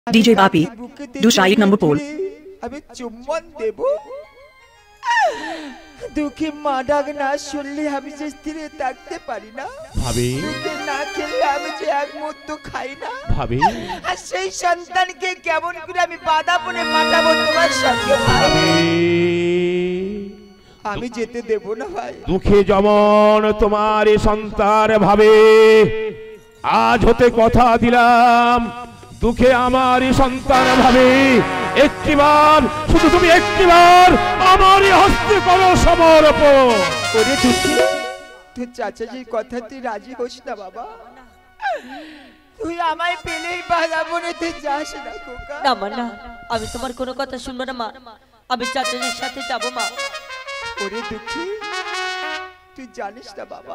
DJ Papi, do Shaik number pole. আমি চুম্বন দেব দুঃখে মা ডাক না শুনলে আমি যে স্থিরে থাকতে পারি না ভাবি দুঃখে না খেলে আমি যে এক মুহূর্ত খাই না ভাবি আর সেই সন্তানকে কেমন করে আমি বাধা বলে পাঠাবো তোমার সঙ্গে ভাবি আমি যেতে দেব না ভাই দুঃখে যেমন তোমার সন্তান ভাবে আজ হতে কথা দিলাম দুঃখে আমারই সন্তান ভাবে একটিবার শুধু তুমি একটিবার আমারই হস্তে করো সমর্পণ ওরে দুঃখী তুই চাচাজির কথা তুই রাজি হোস না বাবা তুই আমায় পেলেই বাধা বলে তুই যাস না খোকা না মা না আমি তোমার কোনো কথা শুনবো না মা আমি চাচাজির সাথে যাবো মা ওরে দুঃখী তুই জানিস না বাবা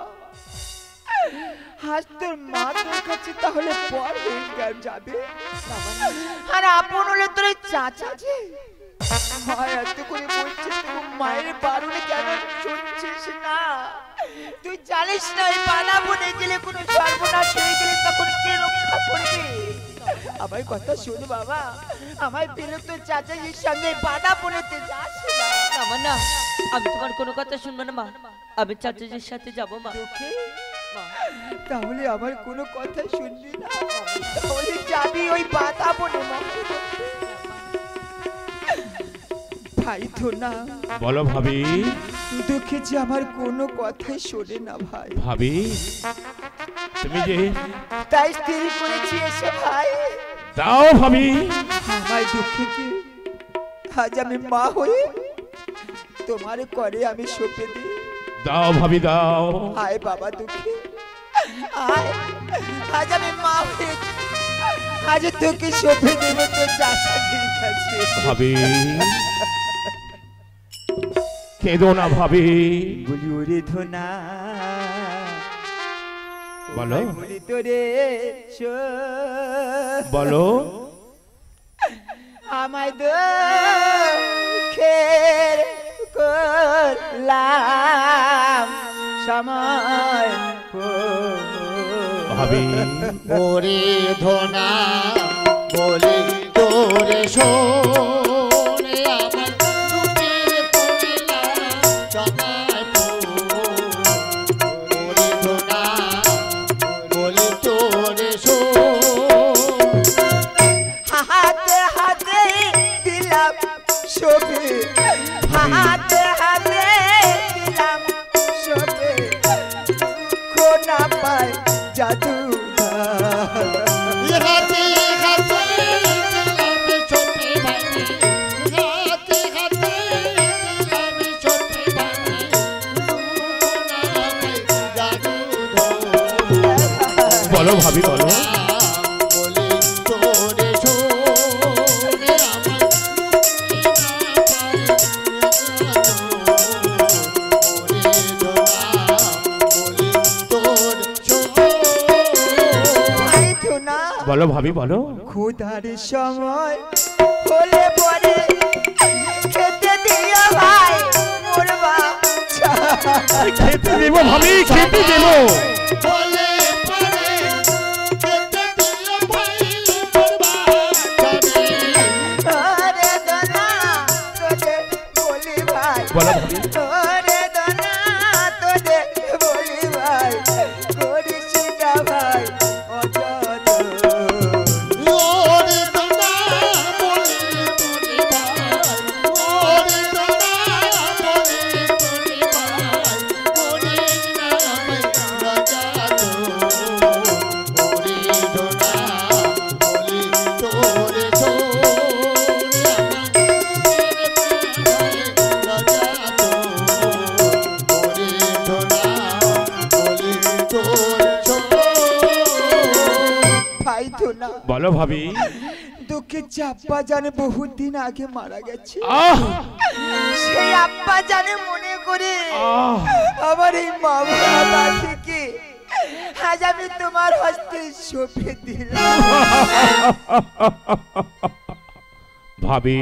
আজ তোর মা তোর কাছে তাহলে পর হয়ে যাবে আর আপন হলে তোর চাচাজি ভাই এত করে বলছিস তুই মায়ের বারণে কেন শুনছিস না তুই জানিস না এই পানা বনে গেলে কোনো সর্বনাশ হয়ে গেলে তখন কে রক্ষা করবে আমার কথা শোন বাবা আমায় পেলে তোর চাচাজির সঙ্গে বাধা বলেতে যাস না না না আমি তোমার কোনো কথা শুনবো না মা আমি চাচাজির সাথে যাবো মা তাহলে আমার কোনো কথা শুনবি না তাহলে যাবি ওই বাধা বনে ভাই তো না বলো ভাবি দুঃখে যে আমার কোনো কথাই শোনে না ভাই ভাবি তুমি যে তাই স্থির করেছি এসে ভাই দাও ভাবি আমার দুঃখে কি আজ আমি মা হয়ে তোমার করে আমি সঁপে দিই দাও ভাবি দাও আয় বাবা দুঃখী আয় আজ আমি মা হয়ে আজ তোকে সঁপে দেব তোর চাচাজির কাছে ভাবি কেঁদো না ভাবি বলি ওরে ধনা বলো বলি তোরে বলো আমায় দুঃখের করলাম সময় ভাবি ওরে ধনা বলি তোরে শোনে আমার দুঃখের করলাম সময় ওরে ধনা বলি তোরে হাতে হাতে দিলাম ছবি হাতে হাতে দিলাম ছবি কোনা পায় জাদু হাতে হাতে দিলাম ছোটে ভাই হাতে হাতে দিলাম ছোটে ভাই জাদু বলো ভাবি বলো বলি তোরে শোনে আমার বলো ভাবি বলো খুদার সময় হলে পরে খেতে দিও ভাই মোর বাচ্চা খেতে দেবো ভাবি খেতে দেবো বলে পরে খেতে দিও ভাই করবা যাবে আরে দনা তোদের বলি ভাই বলো ভাবি আরে দনা তোদের বলি ভাই করিস না ভাই অযথা ওরে দনা বলে তোরে ভাই ওরে দনা বলে তোরে ভাই ওরে না রাজা তো ওরে দনা বলে তোরে ছোড়ে রাজা তো ওরে দনা বলে তোরে ভাই তো না বলো ভাবি দুঃখে যে আব্বা জানে বহুত দিন আগে মারা গেছে আহ সেই আব্বা জানে মনে করে আহ আমার এই মা বাবা থেকে আজ আমি তোমার হস্তে সঁপে দিলাম ভাবি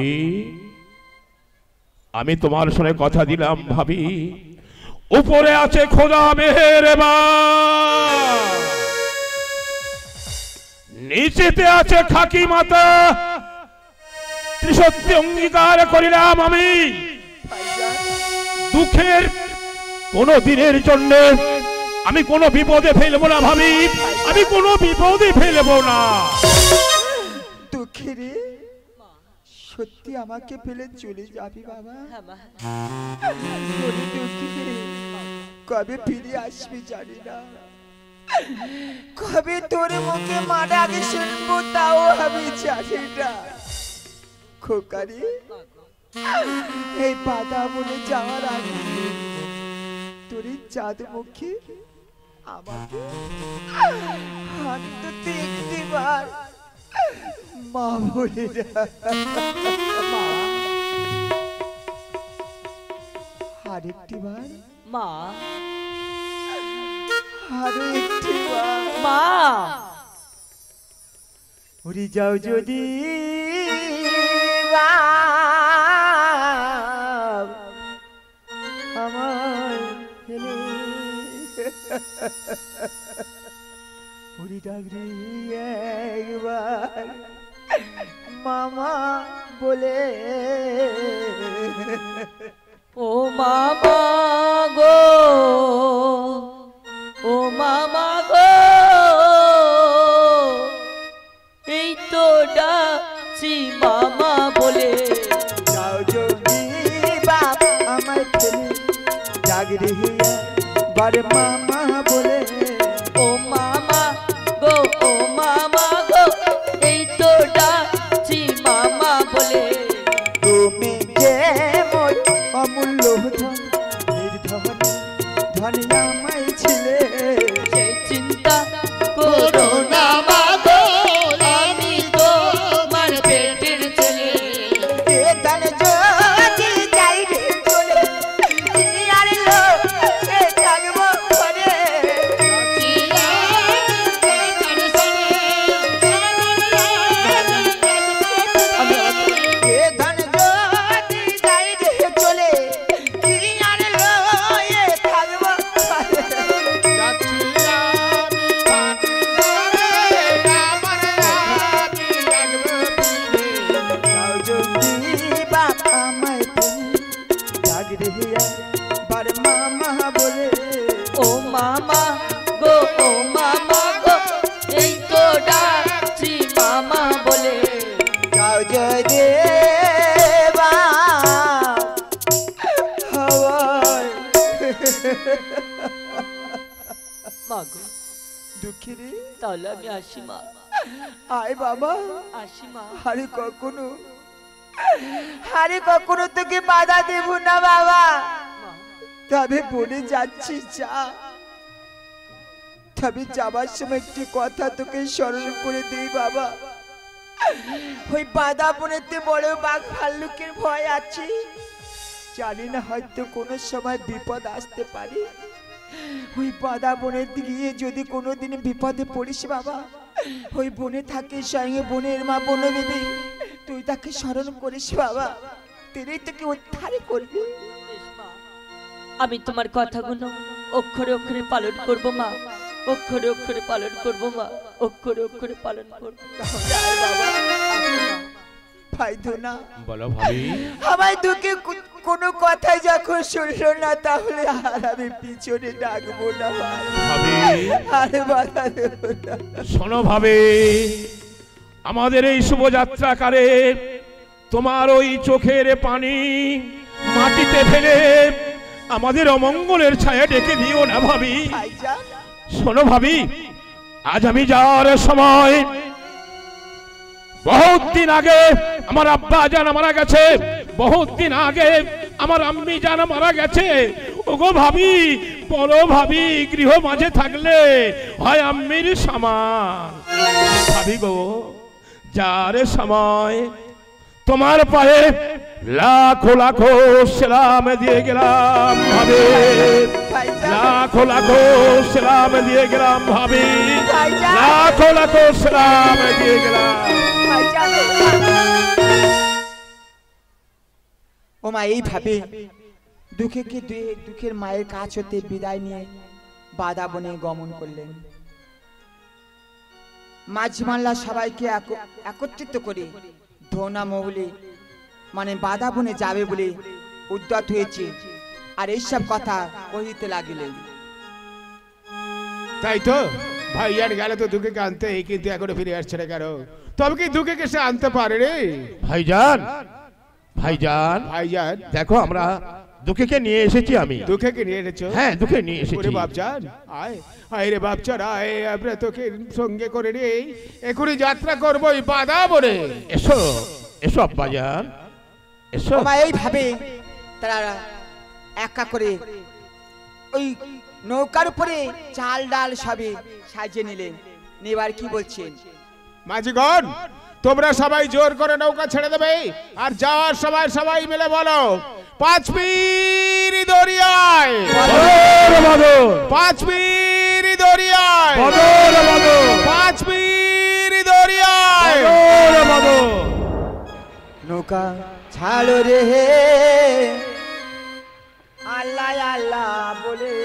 আমি তোমার সঙ্গে কথা দিলাম ভাবি উপরে আছে খোদা মেহেরবান নিচেতে আছে খাকি মাতা ত্রিসত্যি অঙ্গীকার করিলাম আমি দুঃখের কোন দিনের জন্য আমি কোনো বিপদে ফেলবো না ভাবি, আমি কোনো বিপদে ফেলবো না। দুঃখে রে সত্যি আমাকে ফেলে চলে যাবি বাবা? কবে ফিরে আসবি জানি না, কবে তোর মুখে মা ডাকে শুনবো তাও আমি জানি না। খোকারি এই বাধা বলে যাওয়ার আগে তোর চাঁদ মুখে আমাকে অন্তত একটিবার মা বলে আরেকটিবার মা, আরো একটিবার মা। উড়ে যাও যদি আমার ফেলে উড়ি ডাকরি একবার মামা বলে। ও মামা গো, ও মামা গো, এই তো ডাকছি মামা বলে। যাও যদি বাপ আমার ফেলে ডাকরি একবার মামা বলে। ও মামা গো, ও মামা গো, এই তো ডাকছি মামা বলে। তুমি যে মোর অমূল্য ধন নির্ধন ধন আমায় ছিলে, সেই চিন্তা করো না মা গো, আমি তো তোমার পেটের ছেলে। এ ধন যদি যাই রে চলে আর লোকে থাকবো ঘরে। এ ধন যদি যাই রে চলে আর লোকে থাকবো ঘরে। যাও যদি বাপ আমায় ফেলে ডাকরে একবার মামা বলে। ও মামা গো, ও মামা গো, এই তো ডাকছি মামা বলে। যাও যদি বাপ হাওয়ায় মা গো, দুঃখী রে তাহলে আমি আসি মা, আয় বাবা। আসি মা। আরে কখনো তোকে বাধা দেব না বাবা, তবে বলে যাচ্ছি যা। তবে যাবার সময় একটি কথা তোকে স্মরণ করে দিই বাবা, ওই বাধা বনেতে বড় বাঘ ভাল্লুকের ভয় আছে। জানি না হয়তো কোনো সময় বিপদ আসতে পারে। ওই বাধা বনের গিয়ে যদি কোনোদিন বিপদে পড়িস বাবা, ওই বনে থাকে সঙ্গে বনের মা বনবিবি, তুই তাকে স্মরণ করিস বাবা, তিনি তোকে উদ্ধার করবে। বেশ মা, আমি তোমার কথাগুলো অক্ষরে অক্ষরে পালন করব মা, অক্ষরে অক্ষরে পালন করব মা, অক্ষরে অক্ষরে পালন করব। তাহলে আয় বাবা, ফাইদো না বলো ভাবি, আমায় তোকে কোনো কথাই যখন শুনলো না তাহলে আর আমি পিছনে ডাকবো না ভাই। ভাবি আরে বাধা দেব না। শোনো ভাবে, আমাদের এই শুভযাত্রাকারে তোমার ওই চোখের পানি মাটিতে ফেলে আমাদের অমঙ্গলের ছায়া ডেকে দিও না ভাবি। ভাইজান শোনো ভাবি, আজ আমি যাওয়ার সময় বহুত দিন আগে আমার আব্বা জান মারা গেছে, বহুত দিন আগে আমার আম্মি জান মারা গেছে। ওগো ভাবি, বড় ভাবি গৃহ মাঝে থাকলে হয় আম্মির সমান। ভাবি গো, যার সময় তোমার পায়ে লাখো লাখো সালাম দিয়ে গেলাম ভাবি, লাখো লাখো সালাম দিয়ে গেলাম ভাবি, লাখো লাখো সালাম দিয়ে গেলাম। ও মা এইভাবে দুঃখের মায়ের কাছ হতে বিদায় নিয়ে বাধা বনে গমন করলেন। মাঝি মাল্লা সবাইকে একত্রিত করে ধোনা মহলে মানে বাধা বনে যাবে বলে উদ্যত হয়েছে, আর এইসব কথা কহিতে লাগিলেন। তাই তো ভাইয়ার গেল তো দুঃখে আনতে, কিন্তু এখনো ফিরে আসছে না কেন? তবে কি দুঃখে সে আনতে পারে রে? ভাইজান ভাইজান ভাইজান দেখো আমরা দুঃখকে নিয়ে এসেছি। আমি দুঃখকে নিয়ে এনেছো? হ্যাঁ দুঃখে নিয়ে ওরে এসেছি। বাপজান আয় আয় রে বাপচান আয়, আমরা তোকে সঙ্গে করে রে এখনই যাত্রা করবো এই বাধা বনে। এসো এসো আব্বাজান এসো। ওমা এইভাবে তারা একা করে ওই নৌকার উপরে চাল ডাল সবে সাজিয়ে নিলেন। নেবার কি বলছেন? মাঝিগণ তোমরা সবাই জোর করে নৌকা ছেড়ে দেবে, আর যাওয়ার সময় সবাই মিলে বলো পাঁচ পীর দরিয়ায়, পাঁচ পীর দরিয়ায়, পাঁচ পীর দরিয়ায়। নৌকা ছাড়ো রে আল্লাহ আল্লাহ বলে,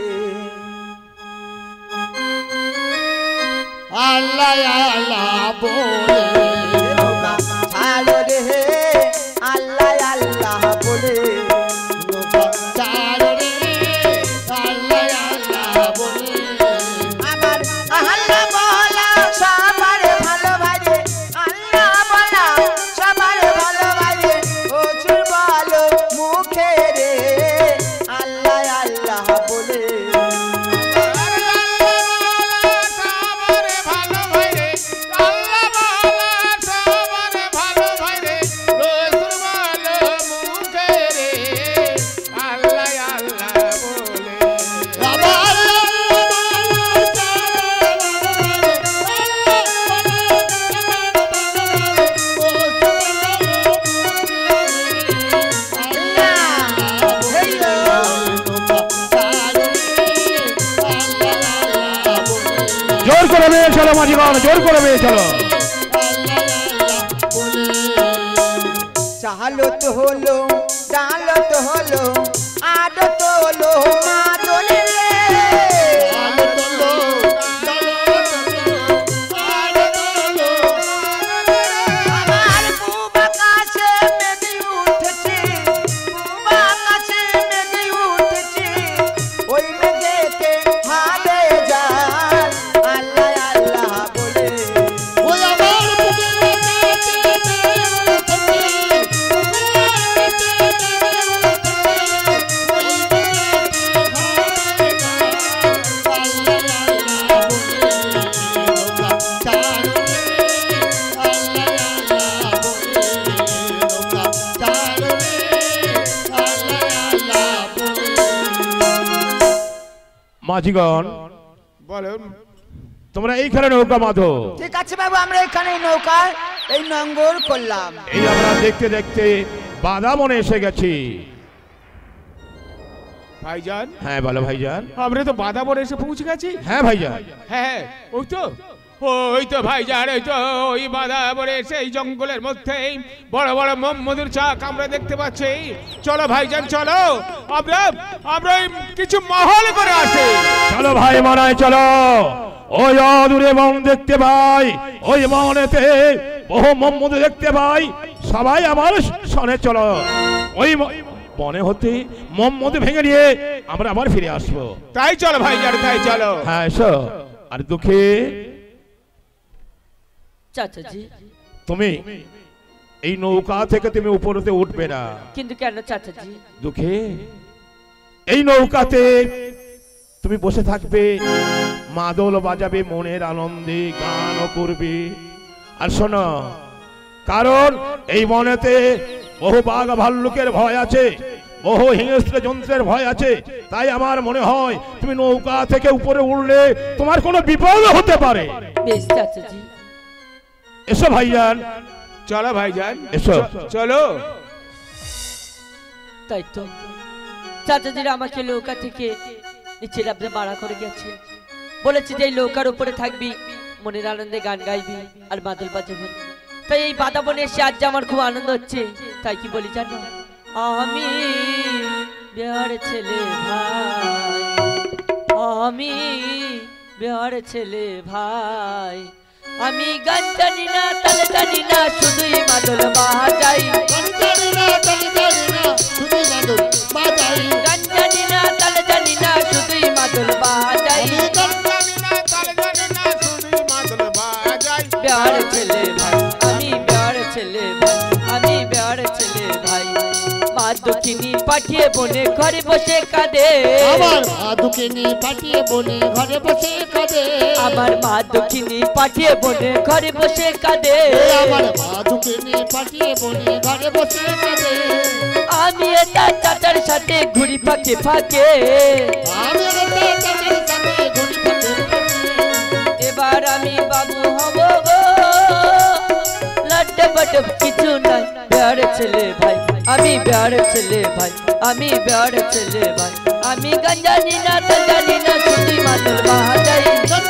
আল্লাহ আল্লাহ বলে, নৌকা ছাড়ো রে আল্লাহ আল্লাহ বলে, নৌকা ছাড়ো রে আল্লাহ আল্লাহ বলে। আমার আল্লাহ বলা সবার ভালো ভাইরে, আল্লাহ বলা সবার ভালো ভাইরে, হুজুর বলো মুখে রে আল্লাহ আল্লাহ বলে, জোর করে নিয়ে চলো মাঝিগণ, জোর করে নিয়ে চলো। চালত হলো ডালত হলো আদত হলো মাদল রে, আমার বুব আকাশে মেঘে উঠেছে, বুব আকাশে মেঘে উঠেছে, ওই মেঘেতে হাবে যান আল্লাহ আল্লাহ বলে, ওই আমার বুকের মাঝিগণ বলো তোমরা এইখানে নৌকা বাঁধো। ঠিক আছে বাবু, আমরা এখানে নৌকা এই নঙ্গর করলাম। এই আমরা দেখতে দেখতে বাধা বনে এসে গেছি। ভাইজান হ্যাঁ বলো ভাইজান। আমরা তো বাধা বনে এসে পৌঁছে গেছি। হ্যাঁ ভাইজান। হ্যাঁ ওই তো ভাইজান, ওই তো ওই বাধা বনে সেই জঙ্গলের মধ্যে বড় বড় মধুর চাক আমরা দেখতে পাচ্ছি। চলো ভাইজান চলো, আমরা আমরা কিছু মহল করে আসি। চলো ভাই মানায় চলো। ওই অদূরে বন দেখতে পাই, ওই বনেতে বহু মম্মদ দেখতে পাই। সবাই আমার সনে চলো। ওই বনে হতে মম্মদ ভেঙে নিয়ে আমরা আবার ফিরে আসবো। তাই চলো ভাইজান, তাই চলো। হ্যাঁ এসো। আর দুঃখে চাচাজি, তুমি এই নৌকা থেকে তুমি উপরেতে উঠবে না। কিন্তু কেন চাচাজি? দুঃখে এই নৌকাতে তুমি বসে থাকবে, মাদল বাজাবে, মনের আনন্দে গানও করবে। আর শোনো, কারণ এই বনেতে বহু বাঘ ভাল্লুকের ভয় আছে, বহু হিংস্র যন্ত্রের ভয় আছে। তাই আমার মনে হয় তুমি নৌকা থেকে উপরে উঠলে তোমার কোনো বিপদ হতে পারে। বেশ চাচাজি। এসো ভাইজান, চলো ভাইজান এসো। চলো। তাই তো চাচাজিরা আমাকে নৌকা থেকে নিচে নামতে মারা করে গেছে, বলেছে যে এই নৌকার উপরে থাকবি, মনের আনন্দে গান গাইবি আর বাদল বাজাবি। তাই এই বাধা বনে এসে আজ আমার খুব আনন্দ হচ্ছে। তাই কি বলি জানো, আমি বিহার ছেলে ভাই, আমি বিহার ছেলে ভাই, আমি গান জানি না তাল জানি না শুধুই মাদল বাজাই গান জানি না তাল জানি না শুধু মাদল বাজাই গান জানি না তাল জানি না শুধুই মাদল বাজাই আমি গান জানি না তাল জানি না শুধু মাদল বাজাই প্যার ছেলে ভাই আমি প্যার ছেলে ভাই আমি প্যার ছেলে ভাই মা দক্ষিণী পাঠিয়ে বনে ঘরে বসে কাঁদে আমার মা দুঃখিনী পাঠিয়ে বনে ঘরে বসে কাঁদে আমার মা দক্ষিণী পাঠিয়ে বনে ঘরে বসে কাঁদে আমার মা দুঃখিনী পাঠিয়ে বনে ঘরে বসে কাঁদে আমি এটা চাচার সাথে ঘুরি ফাঁকে ফাঁকে আমি এটা চাচার সাথে ঘুরি ফাঁকে এবার আমি বাবু হব গো লাড্ডে বাড্ডে কিছু নাই প্যার ছেলে ভাই আমি প্যার ছেলে ভাই আমি প্যার ছেলে ভাই আমি গান জানি না তাল জানি না শুধু মাদল বাজাই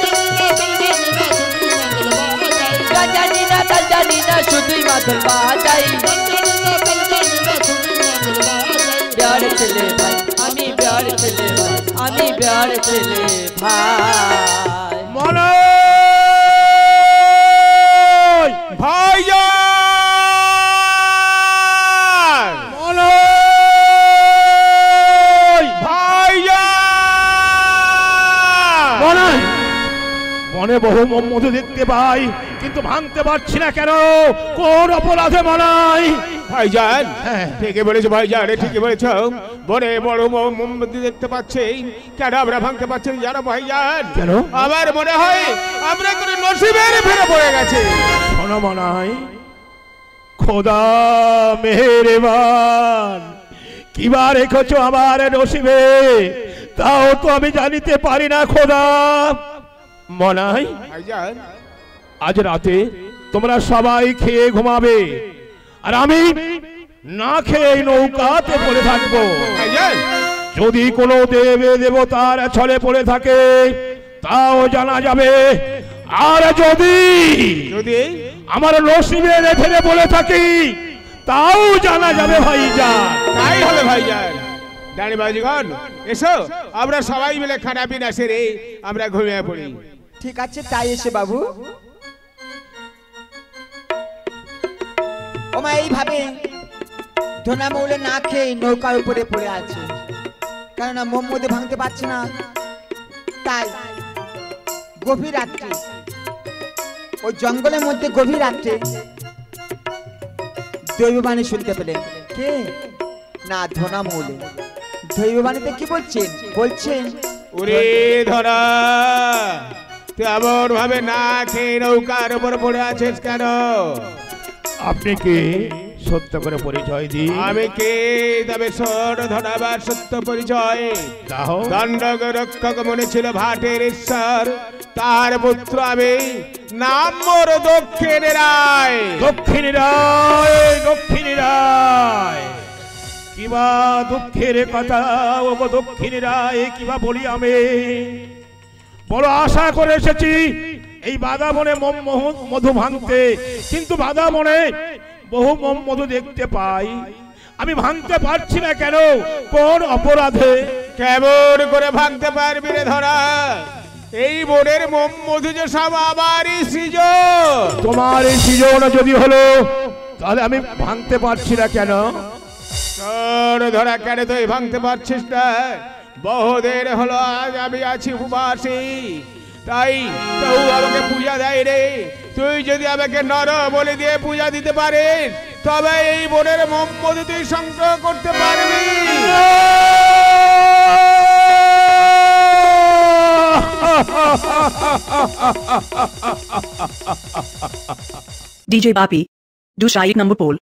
গান জানি না তাল জানি না শুধু মাদল বাজাই প্যার ছেলে ভাই আমি প্যার ছেলে ভাই আমি প্যার ছেলে ভাই মনে ভাইজান মনে ভাইজান মনে মনে বহু মধু দেখতে পাই কিন্তু ভাঙতে পারছি না কেন কোন অপরাধে মনাই ভাইজান হ্যাঁ। ঠিকই বলেছো ভাইজান ঠিকই বলেছো বনে বড় মোমবাতি দেখতে পাচ্ছি কেন আমরা ভাঙতে পারছি না জানো ভাইজান কেন? আমার মনে হয় আমরা কোনো নসিবের ফেরে পড়ে গেছে শোনো মনাই খোদা মেহেরবান কিবা রেখেছো আমার নসিবে তাও তো আমি জানিতে পারি না খোদা মনাই ভাইজান আজ রাতে তোমরা সবাই খেয়ে ঘুমাবে আর আমি না খেয়ে এই নৌকাতে পড়ে থাকবো ভাইজান যদি কোনো দেবে দেবতার ছলে পড়ে থাকে তাও জানা যাবে আর যদি যদি আমার নসিবের ফেরে বলে থাকি তাও জানা যাবে ভাইজান তাই হবে ভাইজান ডানি বাজিগণ এসো আমরা সবাই মিলে খানা পিনা সেরে আমরা ঘুমিয়ে পড়ি ঠিক আছে তাই এসে বাবু ওমা এইভাবে ধনা মৌলে না খেয়ে নৌকার উপরে পড়ে আছে কেননা মোমোদে ভাঙতে পারছে না তাই গভীর রাত্রে ওই জঙ্গলের মধ্যে গভীর রাত্রে দৈববাণী শুনতে পেলেন কে না ধনা মৌলে দৈববাণীতে কি বলছেন বলছেন ওরে ধরা তুই এমন ভাবে না খেয়ে নৌকার উপর পড়ে আছিস কেন আপনি কি সত্য করে পরিচয় দিন আমি কে তবে শোন ধরাবার সত্য পরিচয় দাও দণ্ডক রক্ষক মনে ছিল ভাটের ঈশ্বর তার পুত্র আমি নাম মোর দক্ষিণ রায় দক্ষিণী রায় দক্ষিণী রায় কিবা দুঃখের কথা ও গো দক্ষিণী রায় কিবা বলি আমি বড় আশা করে এসেছি এই বাধা বনে মধু ভাঙতে কিন্তু বাধা বনে বহু মধু দেখতে পাই আমি ভাঙতে পারছি না কেন কোন অপরাধে কেমন করে ভাঙতে পারবি রে ধরা এই বনের মধু যে সব আমারই সৃজন তোমার এই সৃজন যদি হলো তাহলে আমি ভাঙতে পারছি না কেন তোর ধরা কেন তুই ভাঙতে পারছিস না বহুদিন হলো আজ আমি আছি উপবাসী তাই কেউ আমাকে পূজা দেয় রে তুই যদি আমাকে নর বলে দিয়ে পূজা দিতে পারিস তবে এই বনের মধু তুই সংগ্রহ করতে পারবি DJ Bapi, do Shaik number pole.